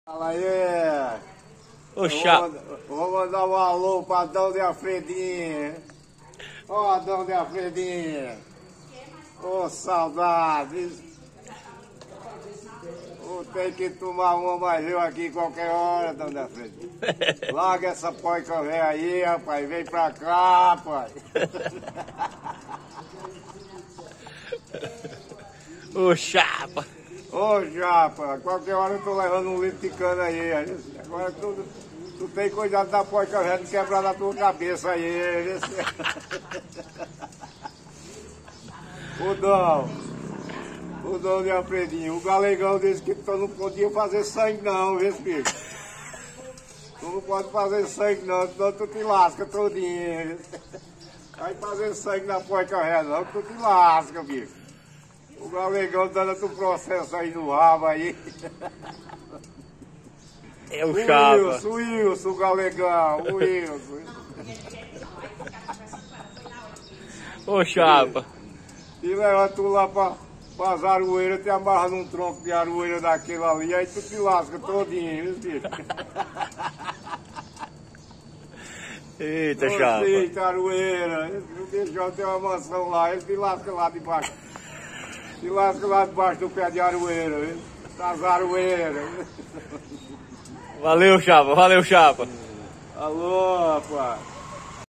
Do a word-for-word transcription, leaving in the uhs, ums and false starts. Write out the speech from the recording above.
Fala aí! Ô, chapa! Vou, vou mandar um alô pra Dom de Alfredinho. Ó, Dom de Alfredinho. Ô, saudades. Vou ter que tomar uma mais eu aqui qualquer hora, Dom de Alfredinho. Larga essa poica velha aí, rapaz. Vem pra cá, rapaz. Ô, chapa! Ô, Japa, qualquer hora eu tô levando um litro de cana aí. Agora tu, tu tem cuidado da porca velha, não quebrar na tua cabeça aí. O Dom, o Dom de Alfredinho, o galegão disse que tu não podia fazer sangue não, viu, filho? Tu não pode fazer sangue não, senão tu te lasca todinho. Vai fazer sangue na porca velha não, tu te lasca, bicho. O galegão dando outro processo aí no rabo aí. É o chapa. Wilson, o Wilson, o galegão, o Wilson. Ô, chapa. E leva tu lá pra, pra Zaroeira, te amarra num tronco de aroeira daquele ali, aí tu te lasca todinho, viu, filho? Eita, chapa. Eita, aroeira. O bichão tem uma mansão lá, ele te lasca lá debaixo. Se lasca lá debaixo do pé de aroeira, viu? Das aroeiras. Valeu, chapa. Valeu, chapa. Alô, rapaz.